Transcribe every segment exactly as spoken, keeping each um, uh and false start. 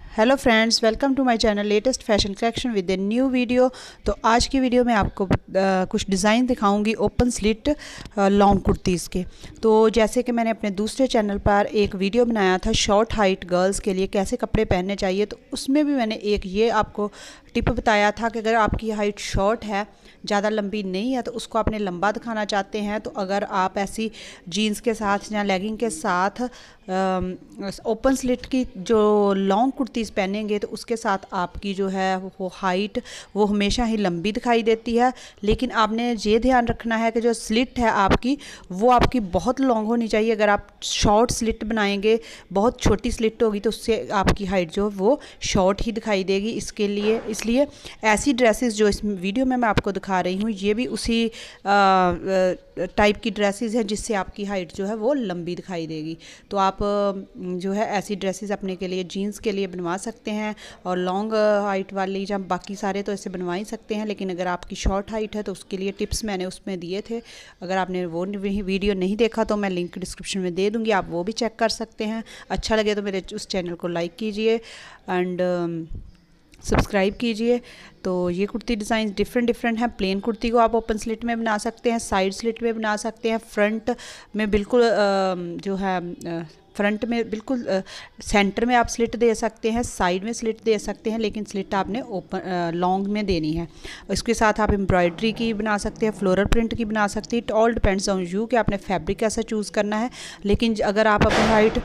Hello friends, welcome to my channel latest fashion collection with a new video. तो आज की video में आपको आ, कुछ डिज़ाइन दिखाऊंगी ओपन स्लिट लॉन्ग कुर्तीज़ के। तो जैसे कि मैंने अपने दूसरे चैनल पर एक वीडियो बनाया था शॉर्ट हाइट गर्ल्स के लिए कैसे कपड़े पहनने चाहिए, तो उसमें भी मैंने एक ये आपको टिप बताया था कि अगर आपकी हाइट शॉर्ट है, ज़्यादा लंबी नहीं है, तो उसको आपने लंबा दिखाना चाहते हैं, तो अगर आप ऐसी जीन्स के साथ या लेगिंग के साथ ओपन स्लिट की जो लॉन्ग कुर्तीज़ पहनेंगे तो उसके साथ आपकी जो है वो हाइट वो हमेशा ही लंबी दिखाई देती है। लेकिन आपने ये ध्यान रखना है कि जो स्लिट है आपकी वो आपकी बहुत लॉन्ग होनी चाहिए। अगर आप शॉर्ट स्लिट बनाएंगे, बहुत छोटी स्लिट होगी, तो उससे आपकी हाइट जो वो शॉर्ट ही दिखाई देगी। इसके लिए इसलिए ऐसी ड्रेसेस जो इस वीडियो में मैं आपको दिखा रही हूँ ये भी उसी टाइप की ड्रेसेस हैं जिससे आपकी हाइट जो है वो लंबी दिखाई देगी। तो आप जो है ऐसी ड्रेसेस अपने के लिए जीन्स के लिए बनवा सकते हैं, और लॉन्ग हाइट वाली जब बाकी सारे तो ऐसे बनवा ही सकते हैं, लेकिन अगर आपकी शॉर्ट हाइट है तो उसके लिए टिप्स मैंने उसमें दिए थे। अगर आपने वो वीडियो नहीं देखा तो मैं लिंक डिस्क्रिप्शन में दे दूँगी, आप वो भी चेक कर सकते हैं। अच्छा लगे तो मेरे उस चैनल को लाइक कीजिए एंड सब्सक्राइब कीजिए। तो ये कुर्ती डिज़ाइन डिफरेंट डिफरेंट हैं। प्लेन कुर्ती को आप ओपन स्लिट में बना सकते हैं, साइड स्लिट में बना सकते हैं, फ्रंट में बिल्कुल जो है फ्रंट में बिल्कुल सेंटर में आप स्लिट दे सकते हैं, साइड में स्लिट दे सकते हैं, लेकिन स्लिट आपने ओपन लॉन्ग में देनी है। इसके साथ आप एम्ब्रॉयडरी की बना सकते हैं, फ्लोरल प्रिंट की बना सकते हैं। It all depends on you कि आपने फैब्रिक कैसा चूज़ करना है। लेकिन अगर आप अपनी हाइट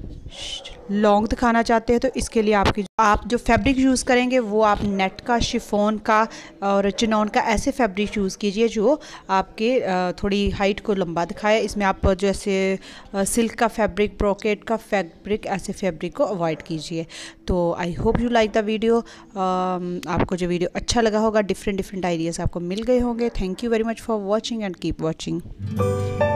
लॉन्ग दिखाना चाहते हैं तो इसके लिए आपकी आप जो फैब्रिक यूज़ करेंगे वो आप नेट का, शिफॉन का और चिनॉन का ऐसे फैब्रिक यूज़ कीजिए जो आपके थोड़ी हाइट को लंबा दिखाए। इसमें आप जैसे सिल्क का फैब्रिक, ब्रोकेट का फैब्रिक, ऐसे फैब्रिक को अवॉइड कीजिए। तो I hope you like the video. आपको जो वीडियो अच्छा लगा होगा, डिफरेंट डिफरेंट आइडियाज़ आपको मिल गए होंगे। Thank you very much for watching and keep watching.